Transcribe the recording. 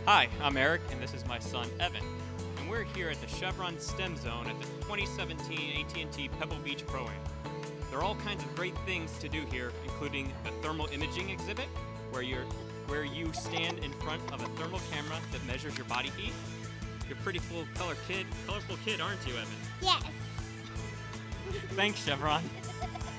Hi, I'm Eric, and this is my son Evan, and we're here at the Chevron STEM Zone at the 2017 AT&T Pebble Beach Pro-Am. There are all kinds of great things to do here, including the thermal imaging exhibit, where you stand in front of a thermal camera that measures your body heat. You're a pretty colorful kid, aren't you, Evan? Yes. Thanks, Chevron.